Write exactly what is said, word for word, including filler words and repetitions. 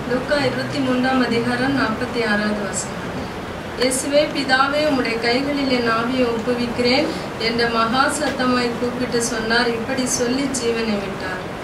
லூக்கா இருபத்தி மூன்றாம் அதிகாரம் நாற்பத்தி ஆறாவது வசனம். இயேசுவே, பிதாவே, உம்முடைய கைகளில் என் ஆவியை ஒப்புவிக்கிறேன் என்ற மகா சத்தமாய் கூப்பிட்டு சொன்னார். இப்படி சொல்லி ஜீவனை விட்டார்.